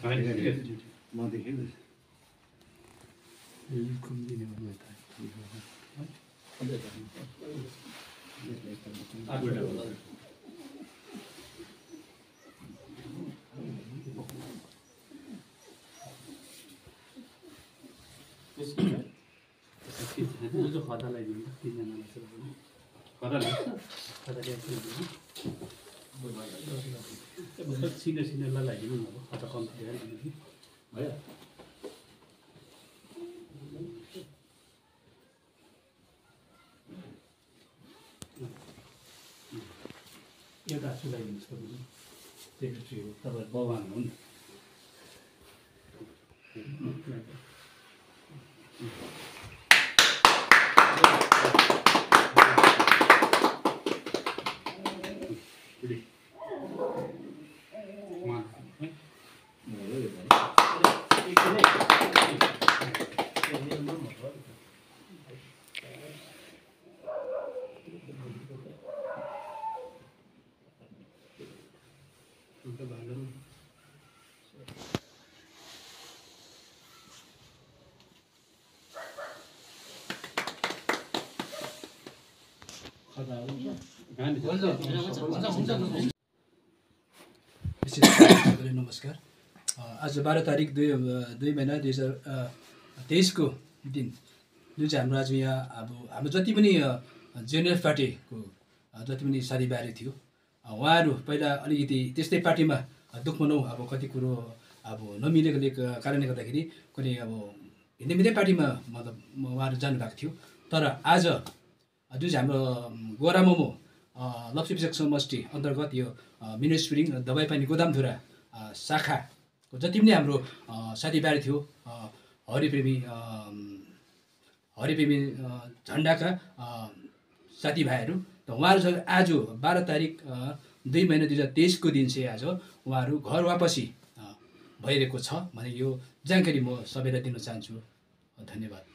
Senior लगाइदिनु न अब खाता कम्ती भयो एउटा सुलाइदिनुहोस् तपाईँ सेक्रेटरी हो तपाईँ बगान हो नि नमस्कार। आज 12 तारिक 2 महिना 2023 को दिन जुन चाहिँ हाम्रो आज यहाँ अब हाम्रो जति पनि जेएनएलएफ पार्टीको जति पनि साथीभाइहरू थियो उहाँहरू पहिला अलिकति त्यस्तै पार्टीमा दुःख मनाउ अब कति कुरो अब नमिलेकोले कारणले गर्दाखेरि कुनै अब भिन्दै पार्टीमा मतलब उहाँहरू जानुभएको थियो। तर आज जुन चाहिँ हाम्रो गोरा मोमो लप्सीपिचक समष्टि अन्तर्गत यो मिनी स्प्रिङ दबाईपानी गोदामधुरा शाखाको जति पनि हाम्रो साथीभाइहरू थियो हरिप्रेमी झन्डाका साथीभाइहरू त उहाँहरू आज 12 तारिक 2 महिना 2023 को दिन चाहिँ आज उहाँहरू घर वापसी भइरहेको छ भने यो जानकारी म सबैलाई दिन चाहन्छु। धन्यवाद।